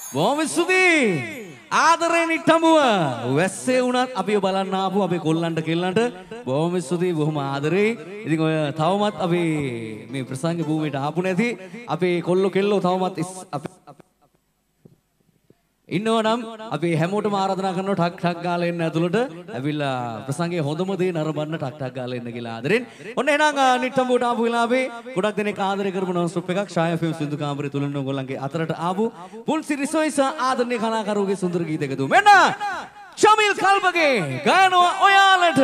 බොහොම ස්තුතියි. ආදරේ නිට්ටඹුව වැස්සේ වුණත් අපිව බලන්න ආපු අපේ කොල්ලන්ට කෙල්ලන්ට බොහොම ස්තුතියි. බොහොම ආදරේ. ඉතින් ඔය තවමත් අපි මේ ප්‍රසංග භූමියට ආපු නැති අපේ කොල්ලෝ කෙල්ලෝ තවමත් ඉන්නවා නම් අපි හැමෝටම ආරාධනා කරනවා ටක් ටක් ගාලා එන්න ඇතුළට ඇවිල්ලා ප්‍රසංගයේ හොඳම දේ නරඹන්න ටක් ටක් ගාලා එන්න කියලා ආදරෙන්. ඔන්න එහෙනම් නිට්ටඹුවට ආපු වෙලාවේ ගොඩක් දෙනෙක් ආදරය කරපු නෝන් ස්ටොප් එකක් ෂාය ෆිල්ම් සින්දු කාමරේ තුලින් ඕගොල්ලන්ගේ අතරට ආපු පුල්සි රිසොයිස ආදරණීය කලාකරුවගේ සුන්දර ගීතයක තු මෙන්න චමිල් කල්බගේ ගායනවා ඔයාලට.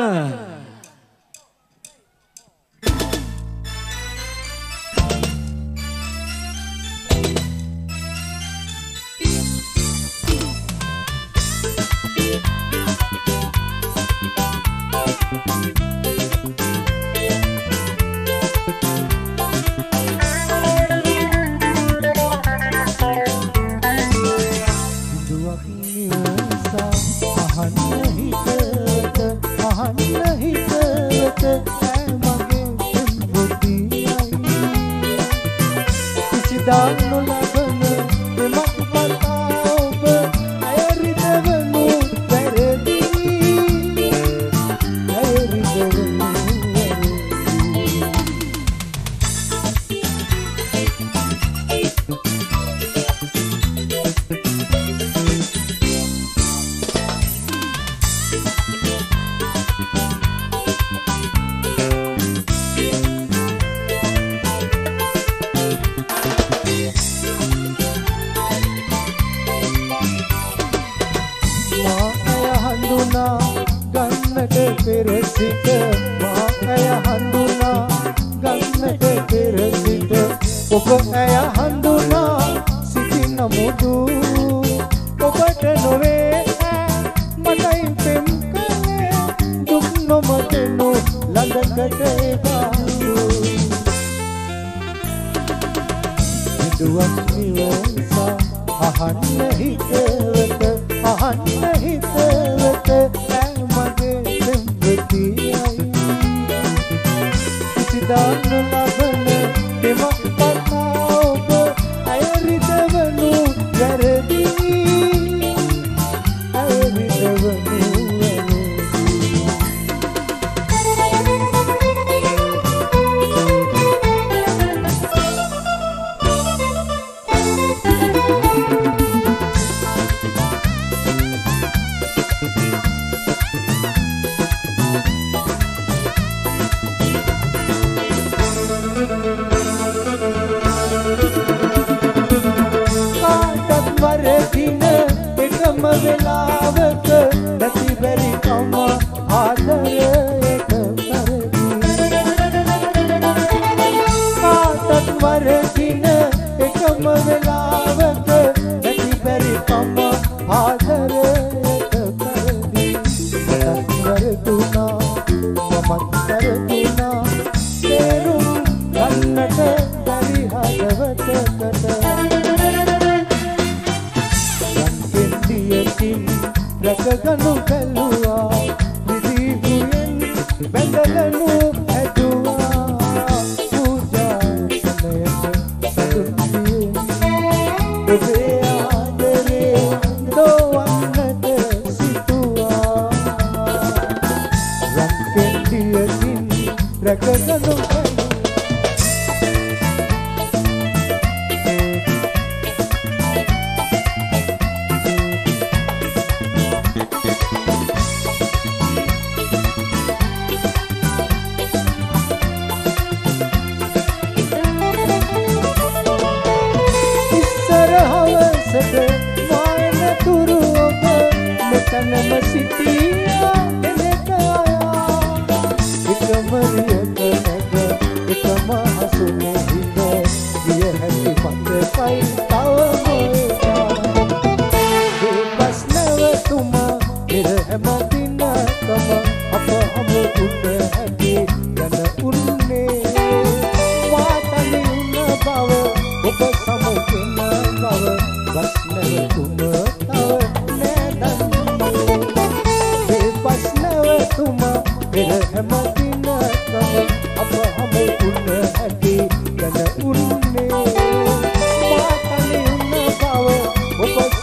Apa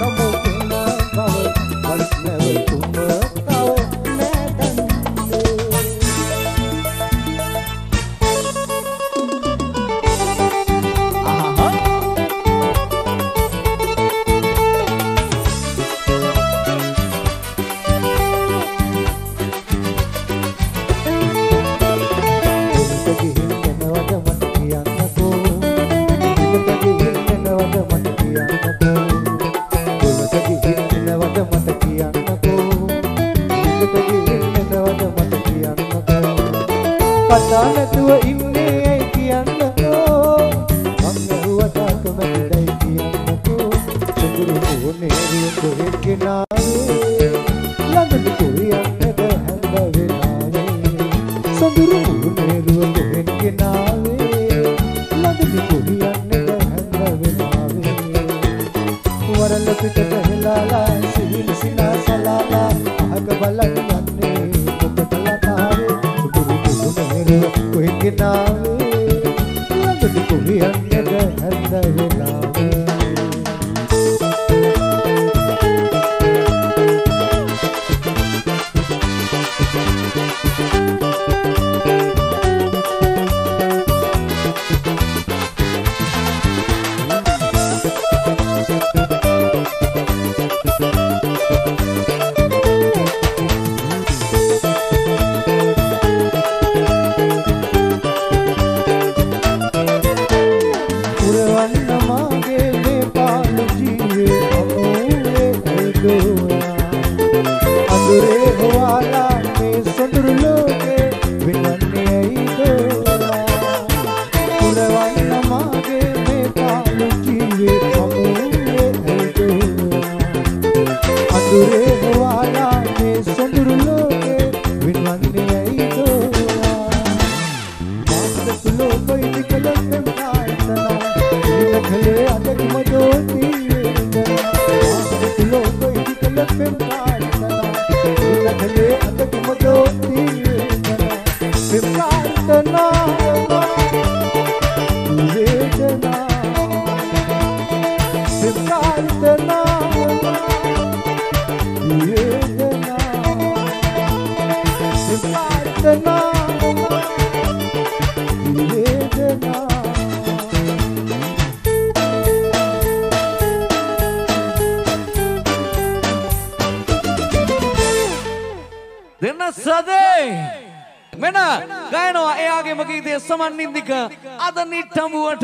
සොඳුරු ඕනේ කොහෙද ගෙනාවේ ළඟට කොරියන්නද හැඳ වෙලාවේ සොඳුරු ඕනේ කොහෙද ගෙනාවේ ළඟට කොරියන්නද හැඳ වෙලාවේ වරල පිටට හෙලාලා සිහිල් සිනාසලාලා අහක බලන්න යන්නේ ඔබට ලතාවේ සොඳුරු ඕනේ කොහෙද ගෙනාවේ ළඟට කොරියන්නද හැඳ වෙලාවේ සමන්නින්දික අද නිට්ටඹුවට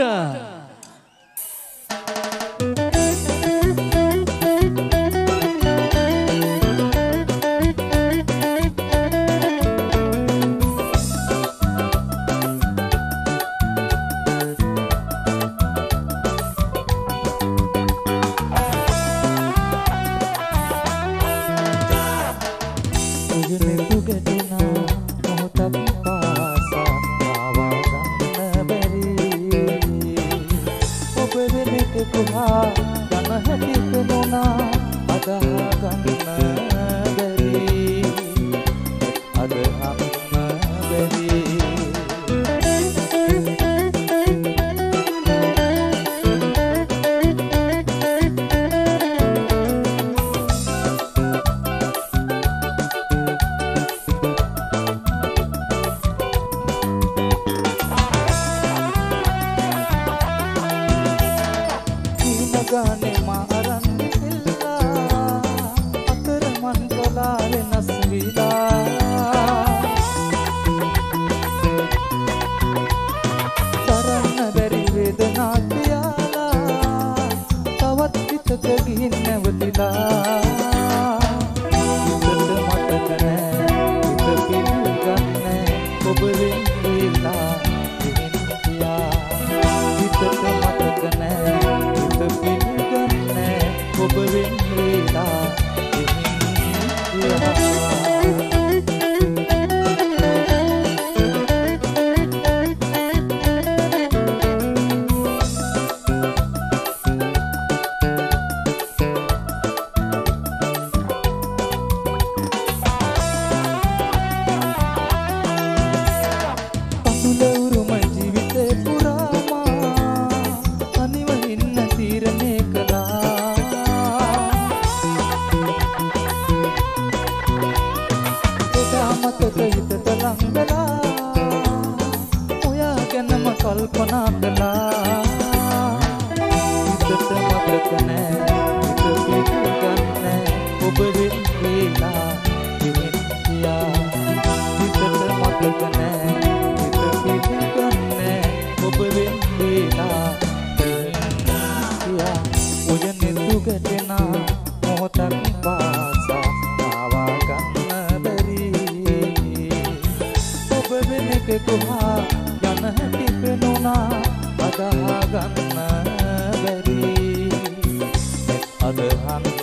අද හංස